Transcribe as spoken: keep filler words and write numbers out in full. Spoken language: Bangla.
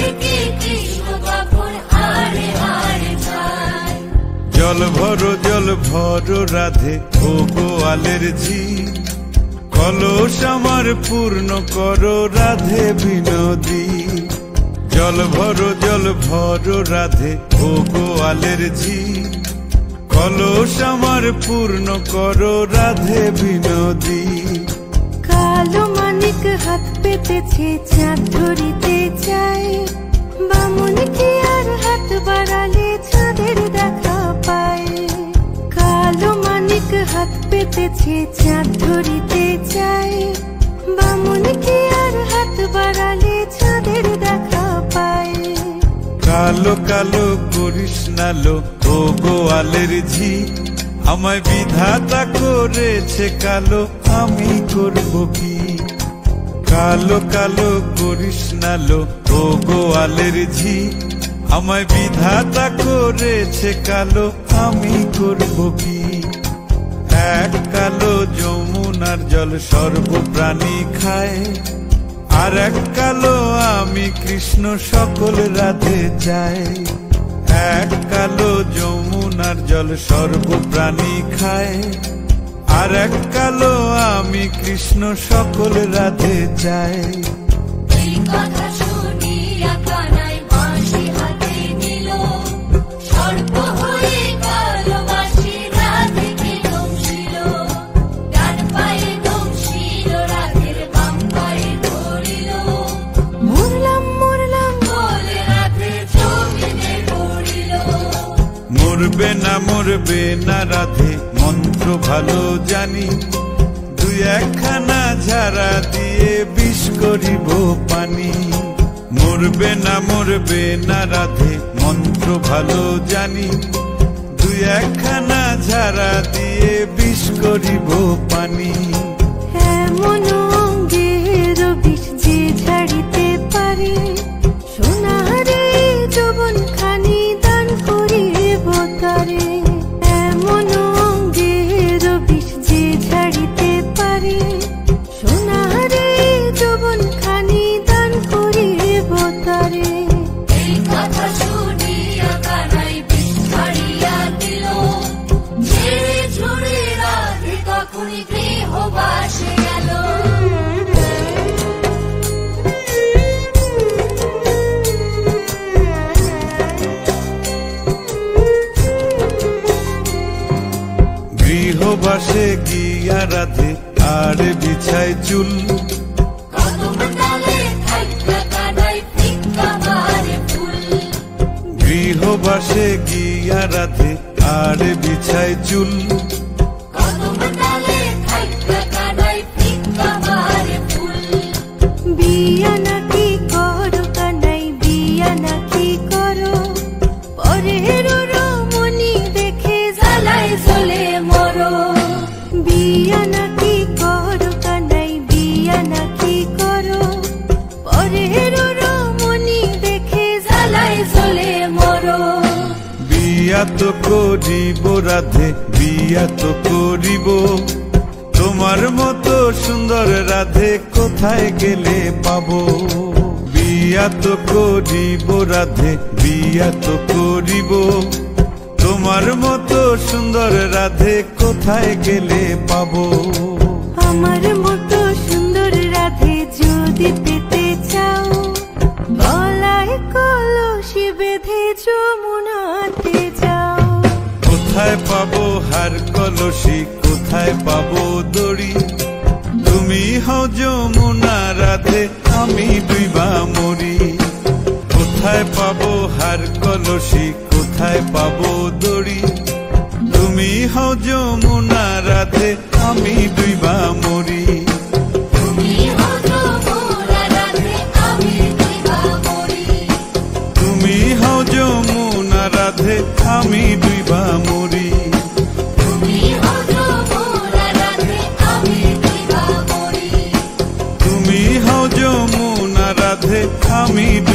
জল ভরো জল ভরো রাধে ও গোয়ালের ঝি, কলস আমার পূর্ণ করো রাধে বিনোদী। জল ভরো জল ভরো রাধে ও গোয়ালের ঝি, কলস আমার পূর্ণ করো রাধে বিনোদী। কালো মানিক হাত পেতেছে চাঁদ ধরিতে চাই, বামুন কি আর হাত বাড়ালে চাঁদের দেখা পায়। কালো মানিক হাত পেতেছে চাঁদ ধরিতে চাই, বামুন কি আর হাত বাড়ালে চাঁদের দেখা পায়। কালো কালো করিস নালো ও গোয়ালের ঝি, আমায় বিধাতা করেছে কালো আমি করব কি। কালো কালো করিস নালো ও গোয়ালের ঝি, আমায় বিধাতা করেছে কালো আমি করব কি। এক কালো যমুনার জল সর্বপ্রাণী খায়, আর এক কালো আমি কৃষ্ণ সকল রাধে চাই। এক কালো যমুনার জল সর্বপ্রাণী খায়, আর এক কালো আমি কৃষ্ণ সকল রাধে চাই। মরবে না মরবে না রাধে মন্ত্র ভালো জানি, দুই একখানা ঝাড়া দিয়ে বিষ করিব পানি। মরবে না মরবে না রাধে মন্ত্র ভালো জানি, দুই একখানা ঝাড়া দিয়ে বিষ করিব পানি। এমন অঙ্গের বিষ যে ঝাড়িতে পারে, সোনারে যৌবন খানি দান করিব তারে। এমন অঙ্গের বিষ যে ঝাড়িতে পারে, সোনারে যৌবন খানি দান করিব তারে। এই কথা শুনিয়া কানাই বিষ ছাড়িয়া দিল, ঝেড়ে ঝুড়ে রাধে তখনই গৃহবাসে গেল। গৃহবাসে গিয়া রাধে আর বিছায় চুল, গৃহবাসে গিয়া রাধে আর বিছায় চুল। বিয়া নাকি করো কানাই বিয়া নাকি করো, পরের রমণী দেখে জ্বালায় জ্বলে মরো। বিয়া নাকি করো কানাই বিয়া নাকি করো, পরের রমণী দেখে জ্বালায় জ্বলে মরো। বিয়া তো করিব রাধে বিয়া তো করিব, তোমার মতো সুন্দর রাধে কোথায় গেলে পাবো। বিয়া তো করিব রাধে বিয়া তো করিব, তোমার মতো সুন্দর রাধে কোথায় গেলে পাবো। আমার মতো সুন্দর রাধে যদি পেতে চাও, গলায় কলসি বেঁধে যমুনাতে যাও। কোথায় পাবো হার কলসি কোথায় পাবো দড়ি, তুমি হও যমুনা রাধে আমি ডুইবা মরি। কোথায় পাবো হার কলসি কোথায় পাবো দড়ি, তুমি হও যমুনা রাধে আমি ডুইবা মরি। তুমি হও যমুনা রাধে আমি ডুইবা মরি, তুমি হও যমুনা রাধে আমি ডুইবা মরি। তুমি হও যমুনা রাধে আমি ডুইবা মরি, তুমি হও যমুনা রাধে আমি